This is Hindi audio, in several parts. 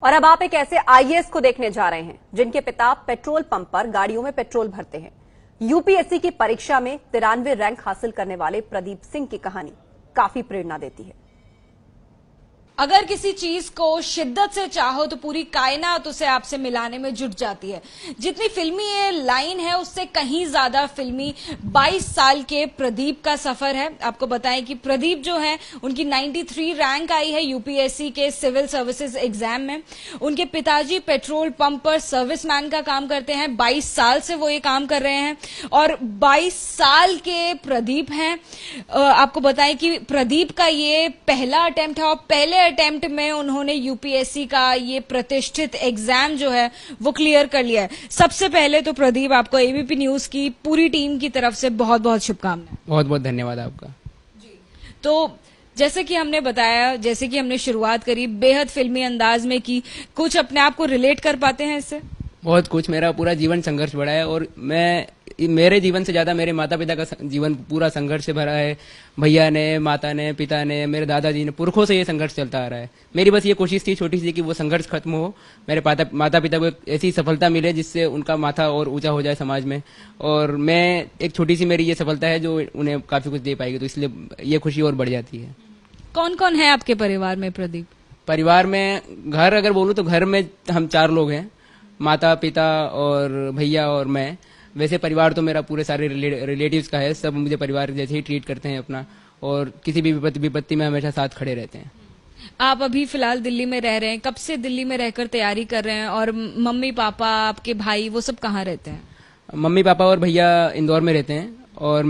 और अब आप एक ऐसे आईएएस को देखने जा रहे हैं जिनके पिता पेट्रोल पंप पर गाड़ियों में पेट्रोल भरते हैं। यूपीएससी की परीक्षा में 93 रैंक हासिल करने वाले प्रदीप सिंह की कहानी काफी प्रेरणा देती है। अगर किसी चीज को शिद्दत से चाहो तो पूरी कायनात उसे आपसे मिलाने में जुट जाती है। जितनी फिल्मी ये लाइन है उससे कहीं ज्यादा फिल्मी 22 साल के प्रदीप का सफर है। आपको बताएं कि प्रदीप जो है उनकी 93 रैंक आई है यूपीएससी के सिविल सर्विसेज एग्जाम में। उनके पिताजी पेट्रोल पंप पर सर्विसमैन का काम करते हैं। 22 साल से वो ये काम कर रहे हैं और 22 साल के प्रदीप हैं। आपको बताएं कि प्रदीप का ये पहला अटेम्प्ट है और पहले अटेम्प्ट में उन्होंने यूपीएससी का ये प्रतिष्ठित एग्जाम जो है वो क्लियर कर लिया है। सबसे पहले तो प्रदीप आपको एबीपी न्यूज की पूरी टीम की तरफ से बहुत बहुत शुभकामनाएं। बहुत बहुत धन्यवाद आपका जी। तो जैसे कि हमने बताया, जैसे कि हमने शुरुआत करी बेहद फिल्मी अंदाज में की, कुछ अपने आप को रिलेट कर पाते हैं इससे? बहुत कुछ। मेरा पूरा जीवन संघर्ष भरा है और मेरे जीवन से ज्यादा मेरे माता पिता का जीवन पूरा संघर्ष से भरा है। भैया ने, माता ने, पिता ने, मेरे दादाजी ने, पुरखों से ये संघर्ष चलता आ रहा है। मेरी बस ये कोशिश थी छोटी सी कि वो संघर्ष खत्म हो, मेरे माता पिता को एक ऐसी सफलता मिले जिससे उनका माथा और ऊंचा हो जाए समाज में। और मैं एक छोटी सी मेरी ये सफलता है जो उन्हें काफी कुछ दे पाएगी, तो इसलिए ये खुशी और बढ़ जाती है। कौन कौन है आपके परिवार में प्रदीप? परिवार में घर अगर बोलूँ तो घर में हम 4 लोग हैं, माता पिता और भैया और मैं। वैसे परिवार तो मेरा पूरे सारे रिलेटिव्स का है, सब मुझे परिवार जैसे ही ट्रीट करते हैं अपना, और किसी भी विपत्ति में हमेशा साथ खड़े रहते हैं। आप अभी फिलहाल दिल्ली में रह रहे हैं, कब से दिल्ली में रहकर तैयारी कर रहे हैं? और मम्मी पापा, आपके भाई, वो सब कहाँ रहते हैं? मम्मी पापा और भैया इंदौर में रहते हैं और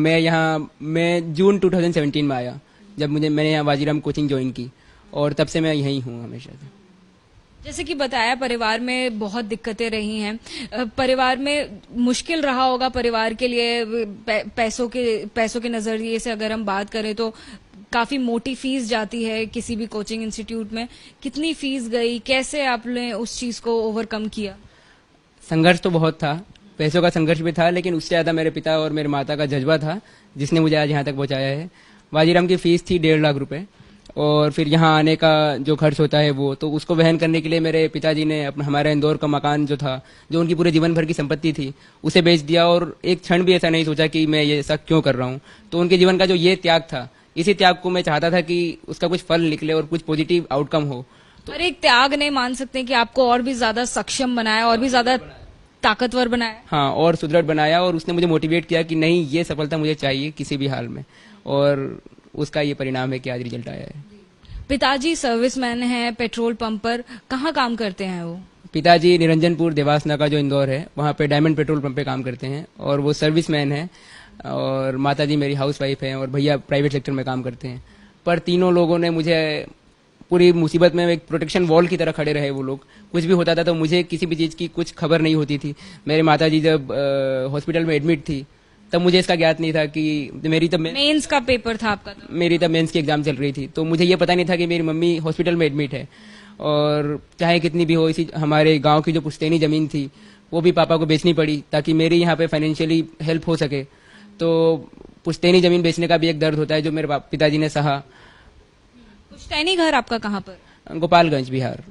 मैं जून 2017 में आया जब मैंने यहाँ वाजीराम कोचिंग ज्वाइन की, और तब से मैं यहीं हूँ हमेशा से। जैसे कि बताया परिवार में बहुत दिक्कतें रही हैं, परिवार में मुश्किल रहा होगा परिवार के लिए। पैसों के नजरिए से अगर हम बात करें तो काफी मोटी फीस जाती है किसी भी कोचिंग इंस्टीट्यूट में। कितनी फीस गई, कैसे आपने उस चीज को ओवरकम किया? संघर्ष तो बहुत था, पैसों का संघर्ष भी था, लेकिन उससे ज्यादा मेरे पिता और मेरे माता का जज्बा था जिसने मुझे आज यहाँ तक पहुंचाया है। वाजीराम की फीस थी 1.5 लाख रुपए, और फिर यहाँ आने का जो खर्च होता है वो तो उसको वहन करने के लिए मेरे पिताजी ने अपना हमारा इंदौर का मकान जो था, जो उनकी पूरे जीवन भर की संपत्ति थी, उसे बेच दिया। और एक क्षण भी ऐसा नहीं सोचा कि मैं ये ऐसा क्यों कर रहा हूँ। तो उनके जीवन का जो ये त्याग था, इसी त्याग को मैं चाहता था कि उसका कुछ फल निकले और कुछ पॉजिटिव आउटकम हो। तो एक त्याग नहीं मान सकते कि आपको और भी ज्यादा सक्षम बनाया, और भी ज्यादा ताकतवर बनाया? हाँ, और सुदृढ़ बनाया, और उसने मुझे मोटिवेट किया कि नहीं, ये सफलता मुझे चाहिए किसी भी हाल में, और उसका ये परिणाम है कि आज रिजल्ट आया है। पिताजी सर्विसमैन हैं पेट्रोल पंप पर, कहाँ काम करते हैं वो? पिताजी निरंजनपुर देवासना का जो इंदौर है वहाँ पे डायमंड पेट्रोल पंप पे काम करते हैं और वो सर्विसमैन है, और माताजी मेरी हाउसवाइफ हैं, और भैया प्राइवेट सेक्टर में काम करते हैं। पर तीनों लोगों ने मुझे पूरी मुसीबत में एक प्रोटेक्शन वॉल की तरह खड़े रहे। वो लोग, कुछ भी होता था तो मुझे किसी भी चीज़ की कुछ खबर नहीं होती थी। मेरी माताजी जब हॉस्पिटल में एडमिट थी तब मुझे इसका ज्ञात नहीं था कि मेरी तब मेंस का पेपर था आपका? मेरी तब मेंस की एग्जाम चल रही थी, तो मुझे ये पता नहीं था कि मेरी मम्मी हॉस्पिटल में एडमिट है। और चाहे कितनी भी हो, इसी हमारे गांव की जो पुश्तैनी जमीन थी वो भी पापा को बेचनी पड़ी ताकि मेरी यहाँ पे फाइनेंशियली हेल्प हो सके। तो पुश्तैनी जमीन बेचने का भी एक दर्द होता है जो मेरे पिताजी ने सहा। पुश्तैनी घर आपका कहाँ पर? गोपालगंज, बिहार।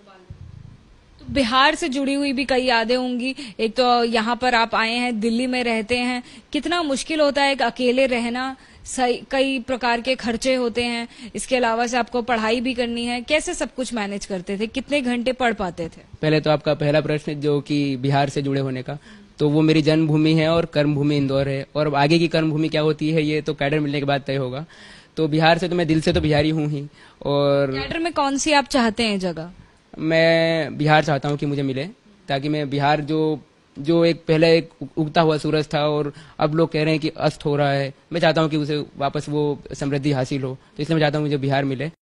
बिहार से जुड़ी हुई भी कई यादें होंगी। एक तो यहाँ पर आप आए हैं, दिल्ली में रहते हैं, कितना मुश्किल होता है अकेले रहना, कई प्रकार के खर्चे होते हैं, इसके अलावा से आपको पढ़ाई भी करनी है। कैसे सब कुछ मैनेज करते थे? कितने घंटे पढ़ पाते थे? पहले तो आपका पहला प्रश्न जो कि बिहार से जुड़े होने का, तो वो मेरी जन्मभूमि है और कर्मभूमि इंदौर है, और अब आगे की कर्मभूमि क्या होती है ये तो कैडर मिलने के बाद तय होगा। तो बिहार से तो मैं दिल से तो बिहारी हूँ ही। और कैडर में कौन सी आप चाहते हैं जगह? मैं बिहार चाहता हूँ कि मुझे मिले, ताकि मैं बिहार जो एक पहले एक उगता हुआ सूरज था और अब लोग कह रहे हैं कि अस्त हो रहा है, मैं चाहता हूँ कि उसे वापस वो समृद्धि हासिल हो। तो इसलिए मैं चाहता हूँ मुझे बिहार मिले।